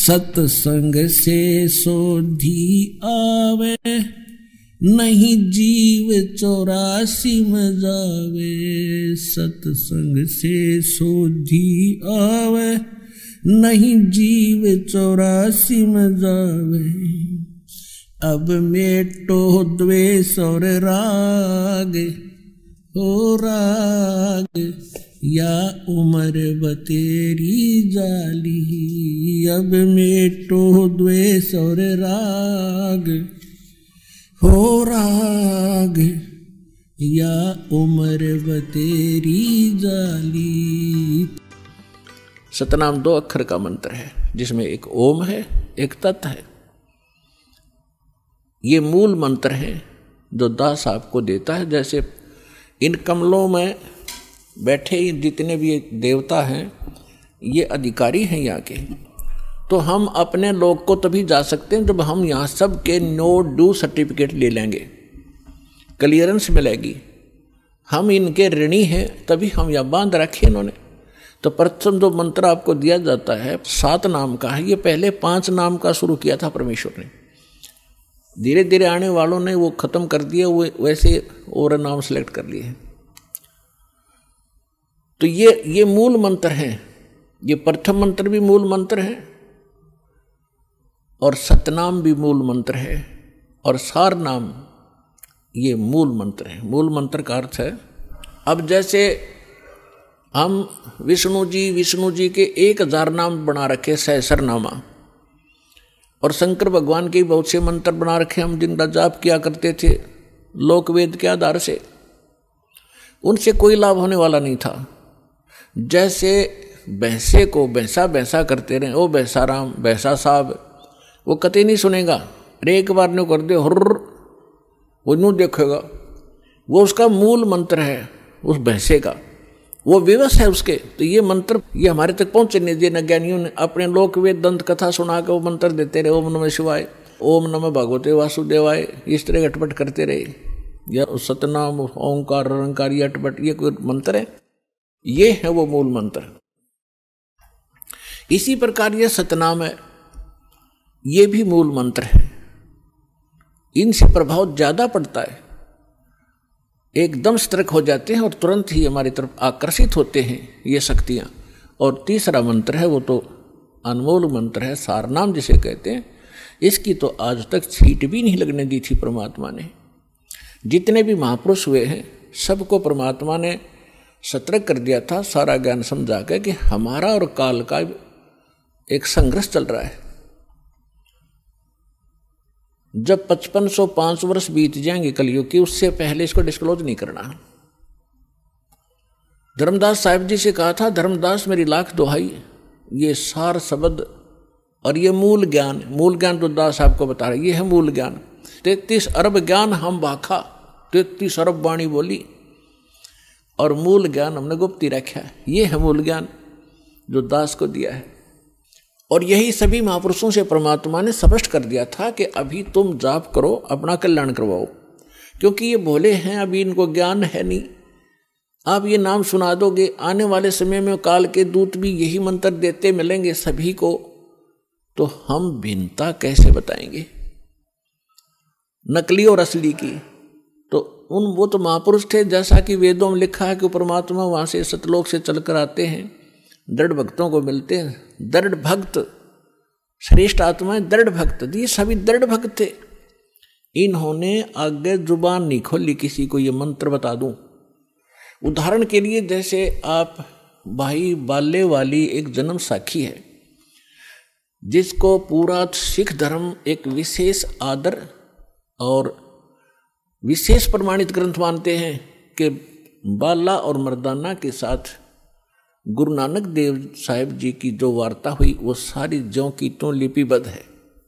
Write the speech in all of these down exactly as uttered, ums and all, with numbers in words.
सत्संग से सोधी आवे, नहीं जीव चौरासी में जावे। सत्संग से सोधी आवे, नहीं जीव चौरासी में जावे। अब मेटो द्वेष और राग, हो राग या उम्र बतेरी जाली। अब मेटो द्वेष और राग, हो राग या उम्र बतेरी जाली। सतनाम दो अक्षर का मंत्र है, जिसमें एक ओम है, एक तत् है। ये मूल मंत्र है जो दास आपको देता है। जैसे इन कमलों में बैठे जितने भी देवता हैं, ये अधिकारी हैं यहाँ के। तो हम अपने लोग को तभी जा सकते हैं जब हम यहाँ सब के नो डू सर्टिफिकेट ले लेंगे, क्लियरेंस मिलेगी। हम इनके ऋणी हैं, तभी हम यहाँ बांध रखे इन्होंने। तो प्रथम जो मंत्र आपको दिया जाता है सात नाम का है। ये पहले पांच नाम का शुरू किया था परमेश्वर ने, धीरे धीरे आने वालों ने वो खत्म कर दिया, वो वैसे और नाम सेलेक्ट कर लिए हैं। तो ये ये मूल मंत्र हैं। ये प्रथम मंत्र भी मूल मंत्र है, और सतनाम भी मूल मंत्र है, और सार नाम ये मूल मंत्र है। मूल मंत्र का अर्थ है, अब जैसे हम विष्णु जी विष्णु जी के एक हजार नाम बना रखे, सहस्रनामा, और शंकर भगवान के बहुत से मंत्र बना रखे हम, जिनका जाप किया करते थे लोकवेद के आधार से। उनसे कोई लाभ होने वाला नहीं था। जैसे भैंसे को भैंसा भैंसा करते रहे, ओ भैंसा राम भैंसा साहब, वो कतई नहीं सुनेगा। एक बार न्यू कर दे हुर्र, वो न्यू देखेगा। वो उसका मूल मंत्र है उस भैंसे का, वो विवश है उसके। तो ये मंत्र ये हमारे तक पहुंचे नहीं दिए। ज्ञानियों ने अपने लोक वेद दंत कथा सुना के वो मंत्र देते रहे, ओम नमः शिवाय, ओम नमः भगवते वासुदेवाय, इस तरह अटपट करते रहे। या सतनाम ओंकार अरंकार ये अटपट, ये कोई मंत्र है? ये है वो मूल मंत्र। इसी प्रकार ये सतनाम है, ये भी मूल मंत्र है। इनसे प्रभाव ज्यादा पड़ता है, एकदम सतर्क हो जाते हैं और तुरंत ही हमारी तरफ आकर्षित होते हैं ये शक्तियां। और तीसरा मंत्र है वो तो अनमोल मंत्र है, सारनाम जिसे कहते हैं। इसकी तो आज तक छींट भी नहीं लगने दी थी परमात्मा ने। जितने भी महापुरुष हुए हैं सबको परमात्मा ने सतर्क कर दिया था, सारा ज्ञान समझा के कि हमारा और काल का एक संघर्ष चल रहा है। जब पचपन सौ पांच वर्ष बीत जाएंगे कलयुग की, उससे पहले इसको डिस्क्लोज नहीं करना। धर्मदास साहिब जी से कहा था, धर्मदास मेरी लाख दोहाई, ये सार शब्द और ये मूल ज्ञान, मूल ज्ञान तो दास साहब को बता रहे, ये है मूल ज्ञान। तैतीस अरब ज्ञान हम बाखा, तैतीस अरब वाणी बोली, और मूल ज्ञान हमने गुप्त ही रखा है। ये है मूल ज्ञान जो दास को दिया है। और यही सभी महापुरुषों से परमात्मा ने स्पष्ट कर दिया था कि अभी तुम जाप करो, अपना कल्याण करवाओ, क्योंकि ये भोले हैं, अभी इनको ज्ञान है नहीं। आप ये नाम सुना दोगे, आने वाले समय में काल के दूत भी यही मंत्र देते मिलेंगे सभी को, तो हम भिन्नता कैसे बताएंगे नकली और असली की? तो उन वो तो महापुरुष थे, जैसा कि वेदों में लिखा है कि परमात्मा वहाँ से सतलोक से चलकर आते हैं, दृढ़ भक्तों को मिलते हैं। दृढ़ भक्त श्रेष्ठ आत्माएं, दृढ़ भक्त, ये सभी दृढ़ भक्त थे। इन्होंने आगे जुबान नहीं खोली किसी को ये मंत्र बता दूं। उदाहरण के लिए जैसे आप भाई बाले वाली एक जन्म साखी है, जिसको पूरा सिख धर्म एक विशेष आदर और विशेष प्रमाणित ग्रंथ मानते हैं कि बाला और मर्दाना के साथ गुरु नानक देव साहिब जी की जो वार्ता हुई वो सारी ज्यों की त्यों लिपिबद्ध है।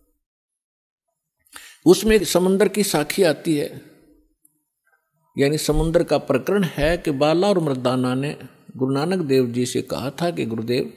उसमें एक समुद्र की साखी आती है, यानी समुद्र का प्रकरण है कि बाला और मर्दाना ने गुरु नानक देव जी से कहा था कि गुरुदेव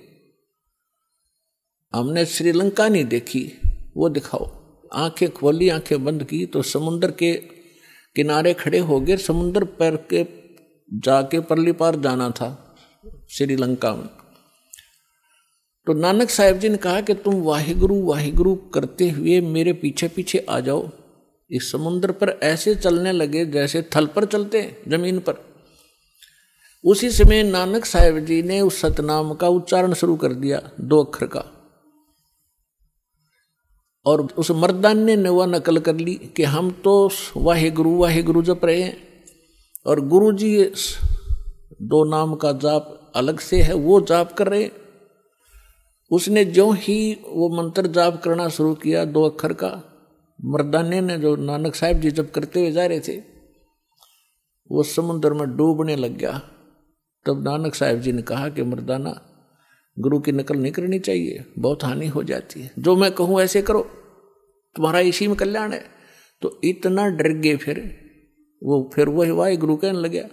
हमने श्रीलंका नहीं देखी, वो दिखाओ। आंखें खोली, आंखें बंद की तो समुद्र के किनारे खड़े हो गए। समुद्र पर के जाके परली पार जाना था श्रीलंका में। तो नानक साहब जी ने कहा कि तुम वाहिगुरु वाहिगुरु करते हुए मेरे पीछे पीछे आ जाओ। इस समुद्र पर ऐसे चलने लगे जैसे थल पर चलते जमीन पर। उसी समय नानक साहब जी ने उस सतनाम का उच्चारण शुरू कर दिया, दो अक्षर का, और उस मर्दाने ने वह नकल कर ली कि हम तो वाहिगुरु वाहिगुरु जप रहे हैं और गुरु जी दो नाम का जाप अलग से है वो जाप कर रहे हैं। उसने जो ही वो मंत्र जाप करना शुरू किया दो अक्षर का, मर्दाने ने जो नानक साहब जी जब करते हुए जा रहे थे वो समुद्र में डूबने लग गया। तब नानक साहब जी ने कहा कि मर्दाना, गुरु की नकल नहीं करनी चाहिए, बहुत हानि हो जाती है, जो मैं कहूँ ऐसे करो, तुम्हारा इसी में कल्याण है। तो इतना डर गए फिर वो, फिर वही वाहे गुरु कहने लगे।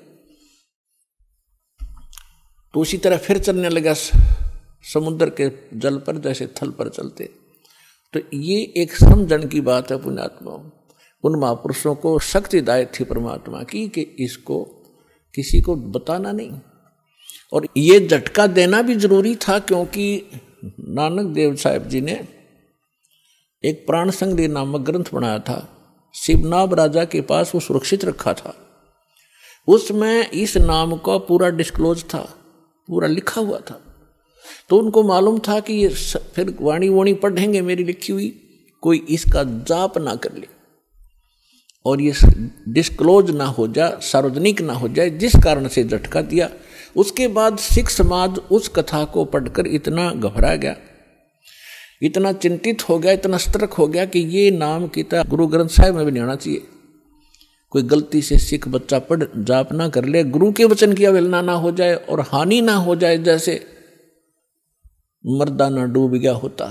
तो उसी तरह फिर चलने लगा समुद्र के जल पर जैसे थल पर चलते। तो ये एक समझण की बात है पुण्यात्मा। उन महापुरुषों को शक्तिदायक थी परमात्मा की कि इसको किसी को बताना नहीं, और ये झटका देना भी जरूरी था, क्योंकि नानक देव साहब जी ने एक प्राण संग्रह नामक ग्रंथ बनाया था, शिवनाभ राजा के पास वो सुरक्षित रखा था। उसमें इस नाम का पूरा डिस्क्लोज था, पूरा लिखा हुआ था। तो उनको मालूम था कि ये फिर वाणी वाणी पढ़ेंगे मेरी लिखी हुई, कोई इसका जाप ना कर ले और ये डिस्क्लोज ना हो जाए, सार्वजनिक ना हो जाए, जिस कारण से झटका दिया। उसके बाद सिख समाज उस कथा को पढ़कर इतना घबरा गया, इतना चिंतित हो गया, इतना सतर्क हो गया कि ये नाम की तरह गुरु ग्रंथ साहिब में भी नहीं होना चाहिए। कोई गलती से सिख बच्चा पढ़ जाप ना कर ले, गुरु के वचन की अवहेलना ना हो जाए और हानि ना हो जाए, जैसे मर्दाना डूब गया होता।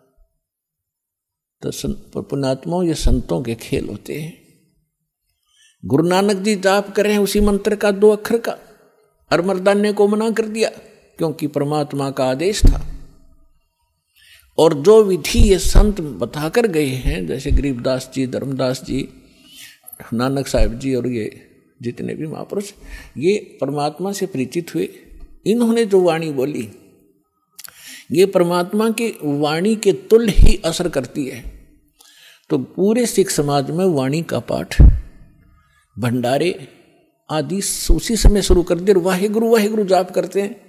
तो पुण्यात्माओं, ये संतों के खेल होते हैं। गुरु नानक जी जाप कर रहे हैं उसी मंत्र का दो अक्षर का, और मर्दाने को मना कर दिया क्योंकि परमात्मा का आदेश था। और जो विधि ये संत बताकर गए हैं, जैसे गरीबदास जी, धर्मदास जी, नानक साहब जी और ये जितने भी महापुरुष, ये परमात्मा से परिचित हुए। इन्होंने जो वाणी बोली ये परमात्मा की वाणी के तुल्य ही असर करती है। तो पूरे सिख समाज में वाणी का पाठ, भंडारे आदि उसी समय शुरू कर दिए, वाहिगुरु वाहिगुरु जाप करते हैं।